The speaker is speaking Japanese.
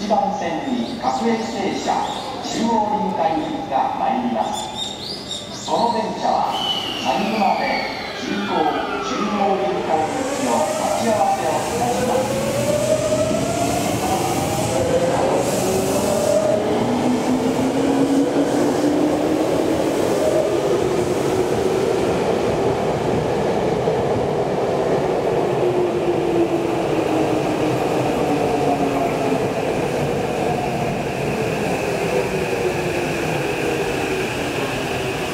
1番線に各駅停車中央臨海行きが参ります。この電車は鷺沼で